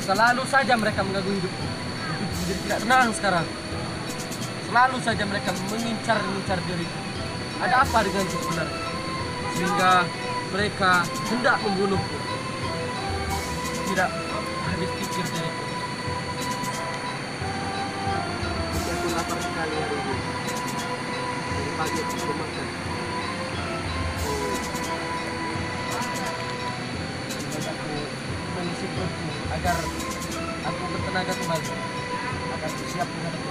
Selalu saja mereka mengganggu hidupku. Hidupku jadi tidak tenang sekarang. Selalu saja mereka mengincar diriku. Ada apa denganku sebenarnya? Sehingga mereka hendak membunuhku. Tidak habis pikir diriku. Aku lapar sekali hari ini. Dari pagi aku belum makan. Aku mengisi perutku agar aku bertenaga kembali. Agar siap menghadapi.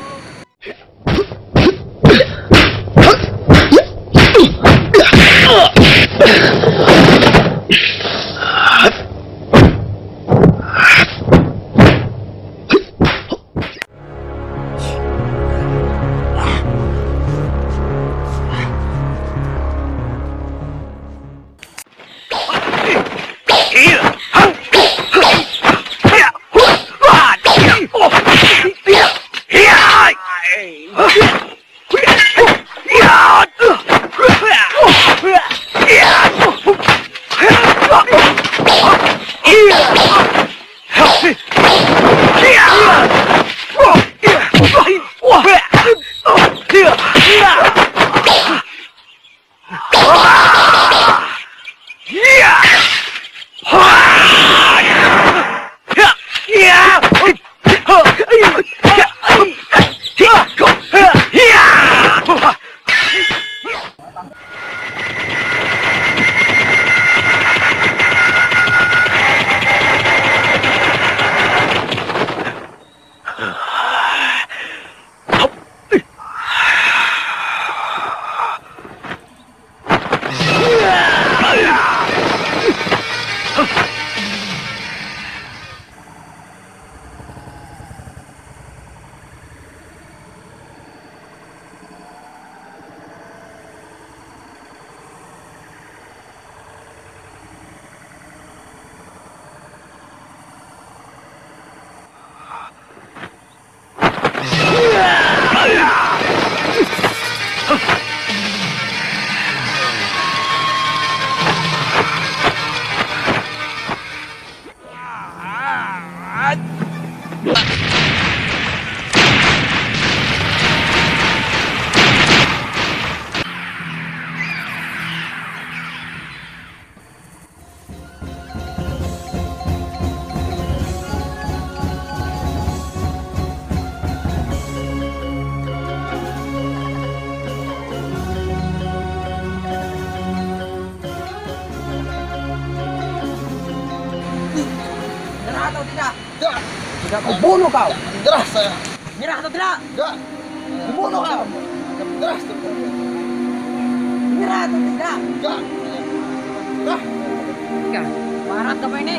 Atau tidak? Enggak. Tidak kubunuh kau. Nyerah saya. Nyerah atau tidak? Enggak. Kubunuh kau. Nyerah. Nyerah atau tidak? Enggak. Nyerah. Enggak. Barat apa ini?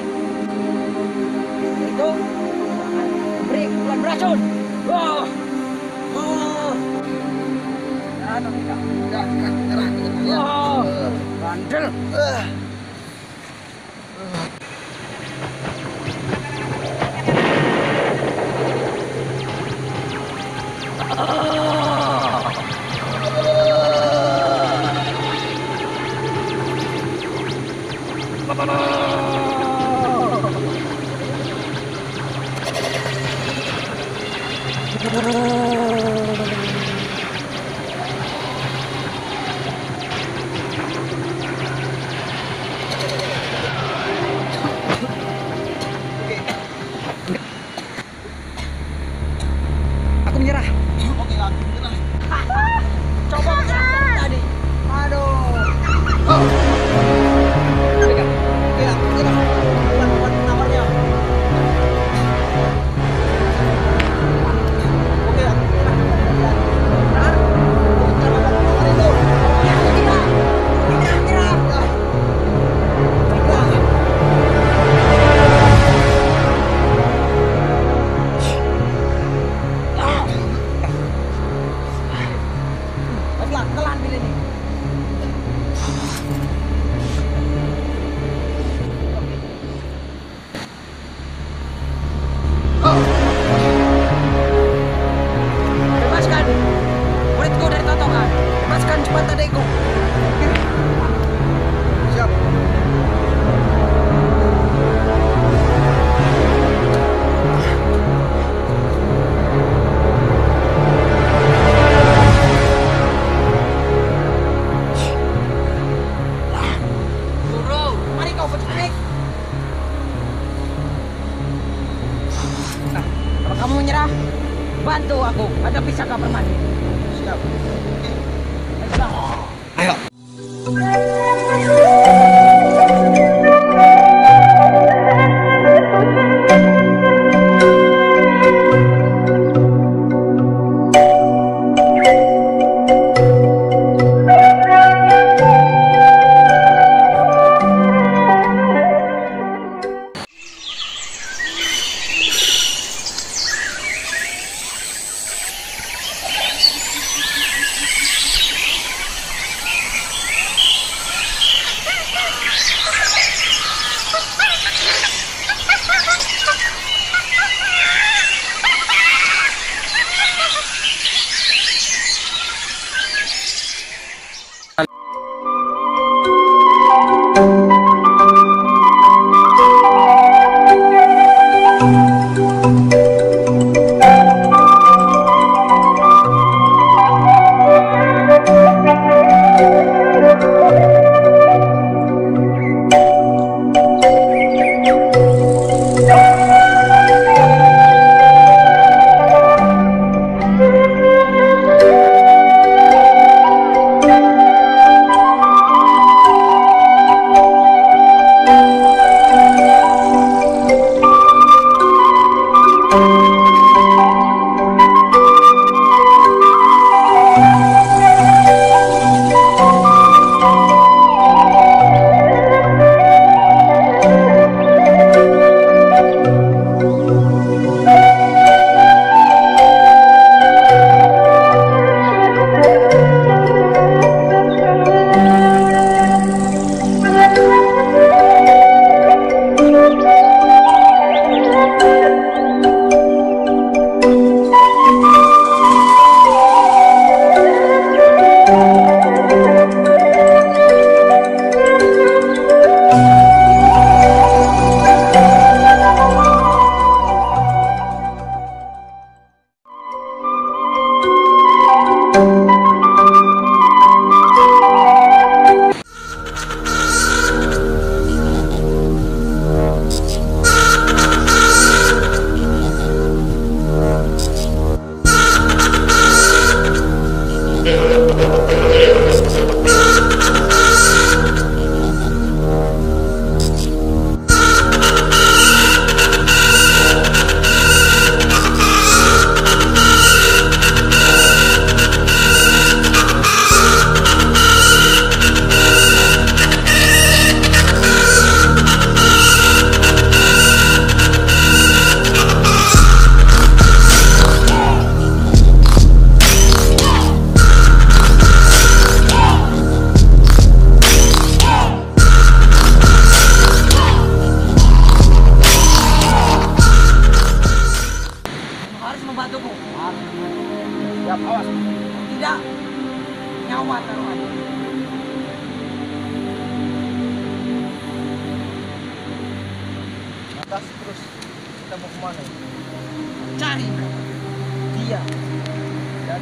Itu beri pukulan beracun. Oh. Oh. Nyerah atau tidak? Enggak. Nyerah. Oh. Bandel. Harus membantuku. Siap, awas. Tidak. Nyawa taruhan. Atas terus. Kita mau kemana? Cari dia. Dan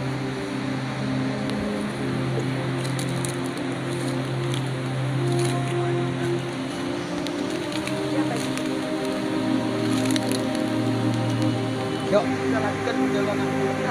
yuk kita lanjutkan perjalanan.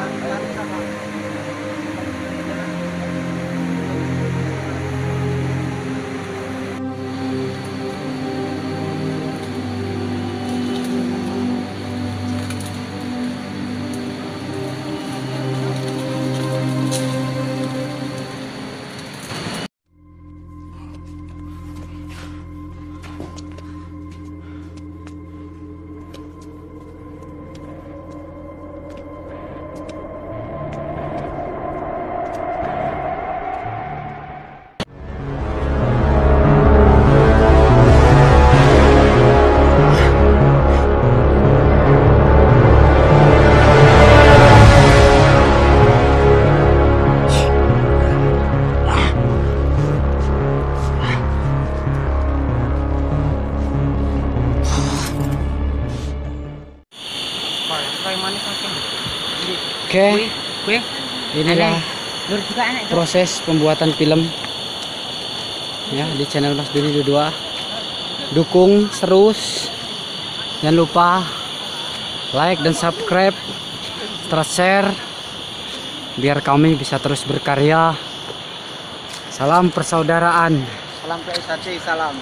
Oke, inilah proses pembuatan film ya di channel Mas Doni 22. Dukung terus, jangan lupa like dan subscribe, terus share biar kami bisa terus berkarya. Salam persaudaraan. Salam PSAC, salam.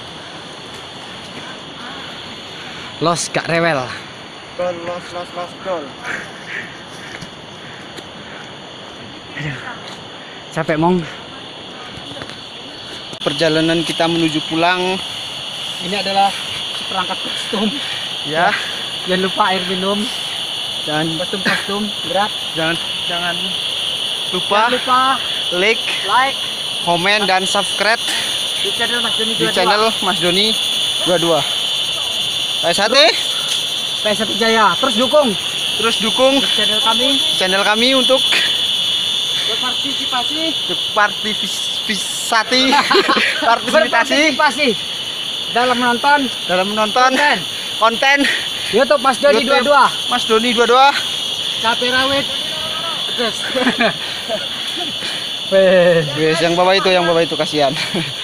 Los gak rewel. Gol, los, gol. Capek mong. Perjalanan kita menuju pulang. Ini adalah seperangkat kostum. Ya, Jangan lupa air minum, dan kostum berat. jangan lupa Jangan lupa like, like komen dan subscribe di channel Mas Doni di 22. channel Mas Doni 22. PSAT, PS1 Jaya. Terus dukung dukung channel kami untuk berpartisipasi partisipasi dalam menonton konten YouTube Mas Doni YouTube 22. Mas Doni 22. Capek rawit. Terus. Wes, yang bawah itu kasihan.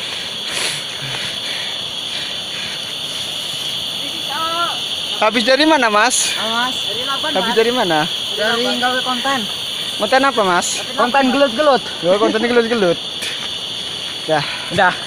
Habis dari mana, Mas? Habis dari mana? Dari gawe konten. Konten apa, Mas? Konten gelut-gelut. Konten gelut-gelut. Ya, Udah.